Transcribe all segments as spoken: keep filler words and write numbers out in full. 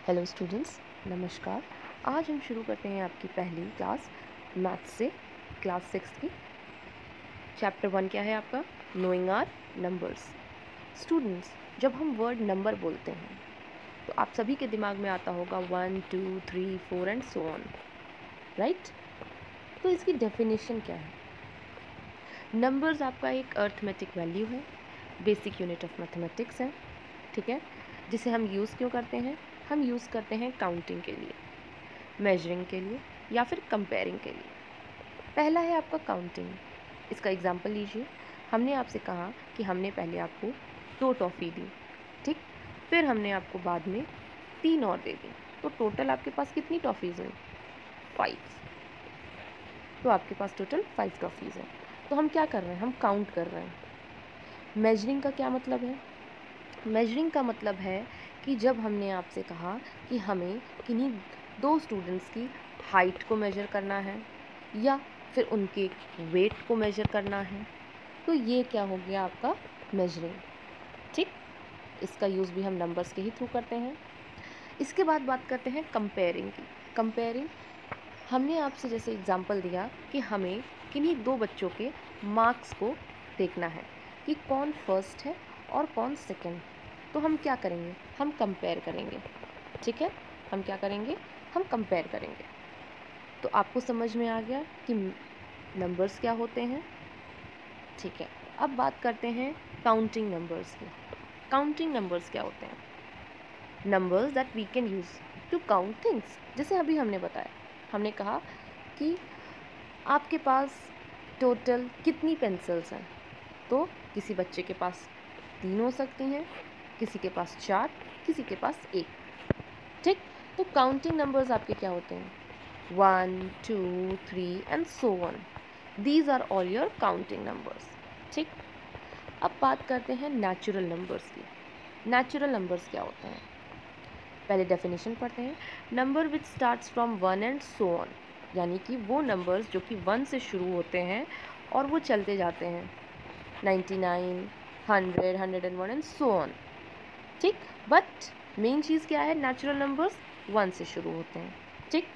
Hello students, नमस्कार। आज हम शुरू करते हैं आपकी पहली क्लास मैथ्स से, क्लास सिक्स की। चैप्टर वन क्या है आपका? Knowing are numbers. स्टूडेंट्स, जब हम वर्ड नंबर बोलते हैं तो आप सभी के दिमाग में आता होगा one two three four and so on, right? तो इसकी डेफिनेशन क्या है? नंबर्स आपका एक अर्थमेटिक वैल्यू है, बेसिक यूनिट ऑफ मैथमेटिक्स है, ठीक है, जिसे हम यूज़ क्यों करते हैं? हम यूज़ करते हैं काउंटिंग के लिए, मेजरिंग के लिए या फिर कंपेयरिंग के लिए। पहला है आपका काउंटिंग। इसका एग्जांपल लीजिए। हमने आपसे कहा कि हमने पहले आपको दो टॉफ़ी दी, ठीक, फिर हमने आपको बाद में तीन और दे दी, तो टोटल आपके पास कितनी टॉफ़ीज़ हुई? फाइव। तो आपके पास टोटल फाइव टॉफ़ीज़ हैं। तो हम क्या कर रहे हैं? हम काउंट कर रहे हैं। मेजरिंग का क्या मतलब है? मेजरिंग का मतलब है कि जब हमने आपसे कहा कि हमें किन्हीं दो स्टूडेंट्स की हाइट को मेजर करना है या फिर उनके वेट को मेजर करना है, तो ये क्या हो गया आपका मेजरिंग, ठीक। इसका यूज़ भी हम नंबर्स के ही थ्रू करते हैं। इसके बाद बात करते हैं कंपेयरिंग की। कंपेयरिंग, हमने आपसे जैसे एग्जांपल दिया कि हमें किन्हीं दो बच्चों के मार्क्स को देखना है कि कौन फर्स्ट है और कौन सेकंड। तो हम क्या करेंगे? हम कंपेयर करेंगे, ठीक है। हम क्या करेंगे? हम कंपेयर करेंगे। तो आपको समझ में आ गया कि नंबर्स क्या होते हैं, ठीक है। अब बात करते हैं काउंटिंग नंबर्स की। काउंटिंग नंबर्स क्या होते हैं? Numbers that we can use to count things. जैसे अभी हमने बताया, हमने कहा कि आपके पास टोटल कितनी पेंसिल्स हैं, तो किसी बच्चे के पास तीन हो सकती हैं, किसी के पास चार, किसी के पास एक, ठीक। तो काउंटिंग नंबर्स आपके क्या होते हैं? One two three and so on. These are all your counting numbers, ठीक। अब बात करते हैं नेचुरल नंबर्स की। नेचुरल नंबर्स क्या होते हैं? पहले डेफिनेशन पढ़ते हैं। Number which starts from one and so on, यानी कि वो नंबर्स जो कि वन से शुरू होते हैं और वो चलते जाते हैं, ninety nine, hundred, hundred and one and so on, ठीक। बट मेन चीज़ क्या है? नेचुरल नंबर्स वन से शुरू होते हैं, ठीक।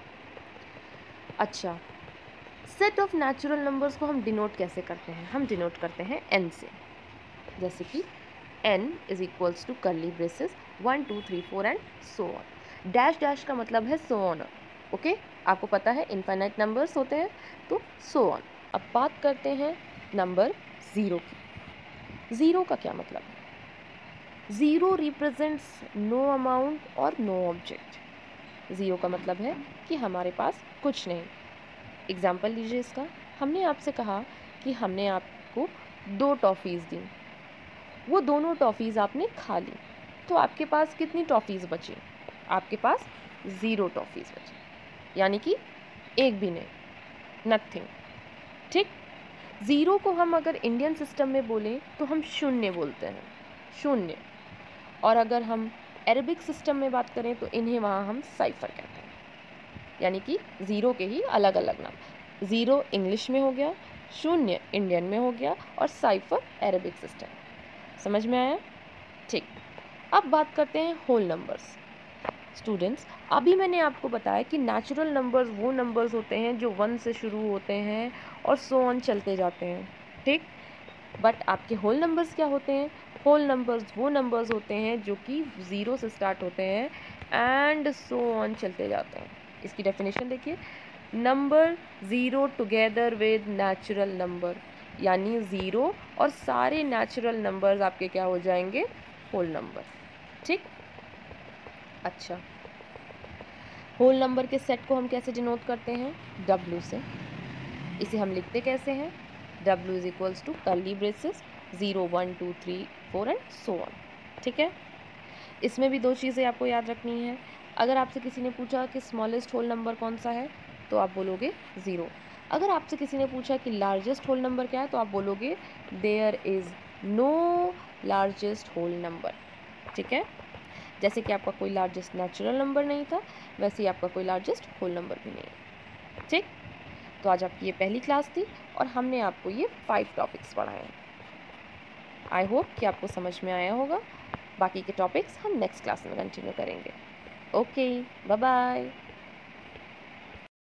अच्छा, सेट ऑफ नेचुरल नंबर्स को हम डिनोट कैसे करते हैं? हम डिनोट करते हैं एन से। जैसे कि N is equals to curly braces one two three four and so on. Dash dash का मतलब है सो ऑन, ओके। आपको पता है इनफाइनाइट नंबर्स होते हैं, तो सो ऑन। अब बात करते हैं नंबर ज़ीरो की। ज़ीरो का क्या मतलब है? ज़ीरो रिप्रेजेंट्स नो अमाउंट और नो ऑब्जेक्ट। ज़ीरो का मतलब है कि हमारे पास कुछ नहीं। एग्जाम्पल लीजिए इसका। हमने आपसे कहा कि हमने आपको दो टॉफ़ीज़ दी, वो दोनों टॉफ़ीज़ आपने खा ली, तो आपके पास कितनी टॉफ़ीज़ बची? आपके पास ज़ीरो टॉफ़ीज़ बची, यानी कि एक भी नहीं, नथिंग, ठीक। ज़ीरो को हम अगर इंडियन सिस्टम में बोलें तो हम शून्य बोलते हैं, शून्य। और अगर हम अरबिक सिस्टम में बात करें तो इन्हें वहाँ हम साइफ़र कहते हैं, यानी कि ज़ीरो के ही अलग अलग नाम। ज़ीरो इंग्लिश में हो गया, शून्य इंडियन में हो गया और साइफ़र अरबिक सिस्टम। समझ में आया? ठीक। अब बात करते हैं होल नंबर्स। स्टूडेंट्स, अभी मैंने आपको बताया कि नेचुरल नंबर्स वो नंबर्स होते हैं जो वन से शुरू होते हैं और सो ऑन चलते जाते हैं, ठीक। बट आपके होल नंबर्स क्या होते हैं? होल नंबर्स वो नंबर्स होते हैं जो कि ज़ीरो से स्टार्ट होते हैं एंड सो ऑन चलते जाते हैं। इसकी डेफिनेशन देखिए। Number zero together with natural number, यानी ज़ीरो और सारे नेचुरल नंबर्स आपके क्या हो जाएंगे? होल नंबर, ठीक। अच्छा, होल नंबर के सेट को हम कैसे डिनोट करते हैं? डब्ल्यू से। इसे हम लिखते कैसे हैं? W is equals to curly braces zero one two three four and so on, ठीक है। इसमें भी दो चीज़ें आपको याद रखनी है। अगर आपसे किसी ने पूछा कि स्मॉलेस्ट होल नंबर कौन सा है, तो आप बोलोगे ज़ीरो। अगर आपसे किसी ने पूछा कि लार्जेस्ट होल नंबर क्या है, तो आप बोलोगे there is no largest whole number, ठीक है। जैसे कि आपका कोई लार्जेस्ट नेचुरल नंबर नहीं था, वैसे ही आपका कोई लार्जेस्ट होल नंबर भी नहीं है, ठीक। तो आज आपकी ये पहली क्लास थी और हमने आपको ये फाइव टॉपिक्स पढ़ाए हैं। आई होप कि आपको समझ में आया होगा। बाकी के टॉपिक्स हम नेक्स्ट क्लास में कंटिन्यू करेंगे। Okay, bye bye.